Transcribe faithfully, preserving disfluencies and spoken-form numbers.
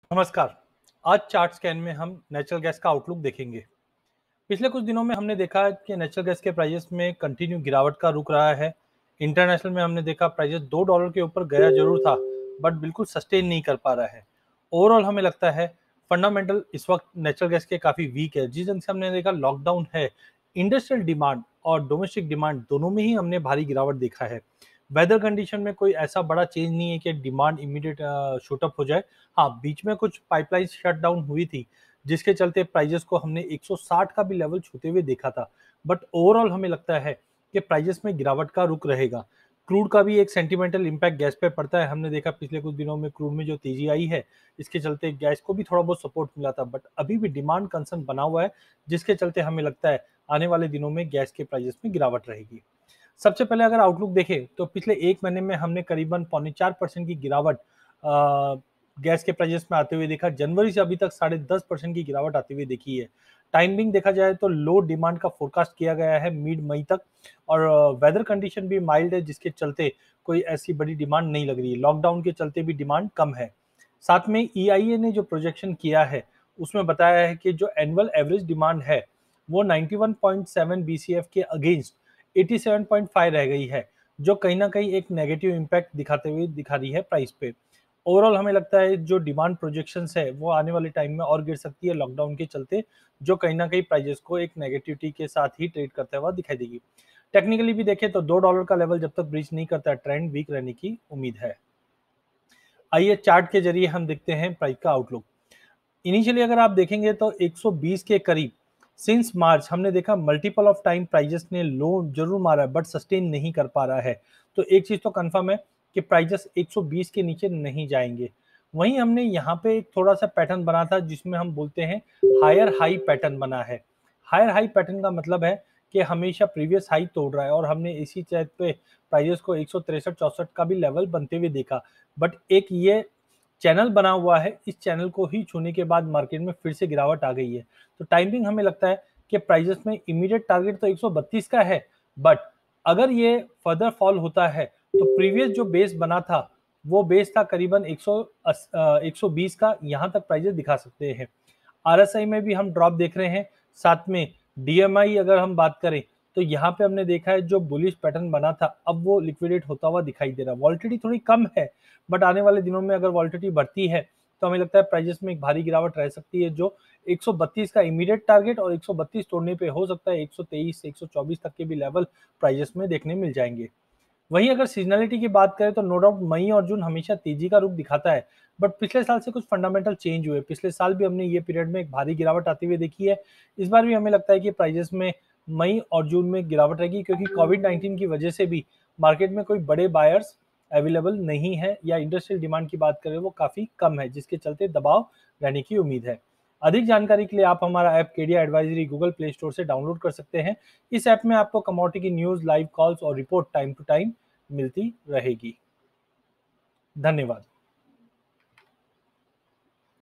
नमस्कार। आज chart scan में हम नेचुरल गैस का आउटलुक देखेंगे। पिछले कुछ दिनों में हमने देखा है कि नेचुरल गैस के प्राइसेस में कंटिन्यू गिरावट का रुख रहा है। इंटरनेशनल में हमने देखा प्राइसेस दो डॉलर के ऊपर गया जरूर था, बट बिल्कुल सस्टेन नहीं कर पा रहा है। ओवरऑल हमें लगता है फंडामेंटल इस वक्त नेचुरल गैस के काफ़ी वीक है। जिस दिन से हमने देखा लॉकडाउन है, इंडस्ट्रियल डिमांड और डोमेस्टिक डिमांड दोनों में ही हमने भारी गिरावट देखा है। वेदर कंडीशन में कोई ऐसा बड़ा चेंज नहीं है कि डिमांड इमीडिएट शूटअप हो जाए। हाँ, बीच में कुछ पाइपलाइन शट डाउन हुई थी, जिसके चलते प्राइजेस को हमने एक सौ साठ का भी लेवल छूते हुए देखा था। बट ओवरऑल हमें लगता है कि प्राइजेस में गिरावट का रुख रहेगा। क्रूड का भी एक सेंटिमेंटल इम्पैक्ट गैस पे पड़ता है। हमने देखा पिछले कुछ दिनों में क्रूड में जो तेजी आई है, इसके चलते गैस को भी थोड़ा बहुत सपोर्ट मिला था, बट अभी भी डिमांड कंसर्न बना हुआ है, जिसके चलते हमें लगता है आने वाले दिनों में गैस के प्राइजेस में गिरावट रहेगी। सबसे पहले अगर आउटलुक देखें तो पिछले एक महीने में हमने करीबन पौने चार परसेंट की गिरावट अ, गैस के प्राइजेस में आते हुए देखा। जनवरी से अभी तक साढ़े दस परसेंट की गिरावट आती हुई देखी है। टाइमिंग देखा जाए तो लो डिमांड का फोरकास्ट किया गया है मिड मई तक, और वेदर कंडीशन भी माइल्ड है, जिसके चलते कोई ऐसी बड़ी डिमांड नहीं लग रही है। लॉकडाउन के चलते भी डिमांड कम है। साथ में ई आई ए ने जो प्रोजेक्शन किया है, उसमें बताया है कि जो एनुअल एवरेज डिमांड है, वो इक्यानवे पॉइंट सात बी सी एफ के अगेंस्ट सत्तासी पॉइंट पाँच रह गई है, जो कहीं ना कहीं एक नेगेटिव इम्पैक्ट दिखाते हुए दिखा रही है प्राइस पे। ओवरऑल हमें लगता है जो डिमांड प्रोजेक्शंस है वो आने वाले टाइम में और गिर सकती है लॉकडाउन के चलते, जो कहीं ना कहीं प्राइजेस को एक नेगेटिविटी के साथ ही ट्रेड करता हुआ दिखाई देगी। टेक्निकली भी देखें तो दो डॉलर का लेवल जब तक ब्रीच नहीं करता है, ट्रेंड वीक रहने की उम्मीद है। आइए चार्ट के जरिए हम देखते हैं प्राइस का आउटलुक। इनिशियली अगर आप देखेंगे तो एक सौ बीस के करीब सिंस मार्च हमने देखा मल्टीपल ऑफ टाइम प्राइजेस ने लो जरूर मारा है, बट सस्टेन नहीं कर पा रहा है। तो एक चीज तो कंफर्म है कि प्राइजेस एक सौ बीस के नीचे नहीं जाएंगे। वहीं हमने यहाँ पे एक थोड़ा सा पैटर्न बना था, जिसमें हम बोलते हैं हायर हाई पैटर्न बना है। हायर हाई पैटर्न का मतलब है कि हमेशा प्रीवियस हाई तोड़ रहा है, और हमने इसी चैत पे प्राइजेस को एक सौ तिरसठ चौसठ का भी लेवल बनते हुए देखा। बट एक ये चैनल बना हुआ है, इस चैनल को ही छूने के बाद मार्केट में फिर से गिरावट आ गई है। तो टाइमिंग हमें लगता है कि प्राइजेस में इमीडिएट टारगेट तो एक सौ बत्तीस का है, बट अगर ये फर्दर फॉल होता है तो प्रीवियस जो बेस बना था, वो बेस था करीबन एक सौ एक सौ बीस का, यहाँ तक प्राइजेस दिखा सकते हैं। आर एस आई में भी हम ड्रॉप देख रहे हैं। साथ में डी एम आई अगर हम बात करें तो यहाँ पे हमने देखा है जो बुलिश पैटर्न बना था, अब वो लिक्विडेट होता हुआ दिखाई दे रहा है। वॉलिटिलिटी थोड़ी कम है, बट आने वाले दिनों में अगर वॉलिटिलिटी बढ़ती है तो हमें लगता है प्राइजेस में एक भारी गिरावट रह सकती है, जो एक सौ बत्तीस का इमीडिएट टारगेट और एक सौ बत्तीस तोड़ने पे हो सकता है एक सौ तेईस से एक सौ चौबीस तक के भी लेवल प्राइजेस में देखने मिल जाएंगे। वहीं अगर सीजनलिटी की बात करें तो नो डाउट मई और जून हमेशा तेजी का रुख दिखाता है, बट पिछले साल से कुछ फंडामेंटल चेंज हुए। पिछले साल भी हमने ये पीरियड में एक भारी गिरावट आती हुई देखी है। इस बार भी हमें लगता है कि प्राइजेस में मई और जून में गिरावट रहेगी, क्योंकि कोविड नाइन्टीन की वजह से भी मार्केट में कोई बड़े बायर्स अवेलेबल नहीं है, या इंडस्ट्रियल डिमांड की बात करें वो काफ़ी कम है, जिसके चलते दबाव रहने की उम्मीद है। अधिक जानकारी के लिए आप हमारा app Kedia advisory Google Play Store से डाउनलोड कर सकते हैं। इस ऐप में आपको कमोडिटी की न्यूज़, लाइव कॉल्स और रिपोर्ट टाइम टू टाइम मिलती रहेगी। धन्यवाद।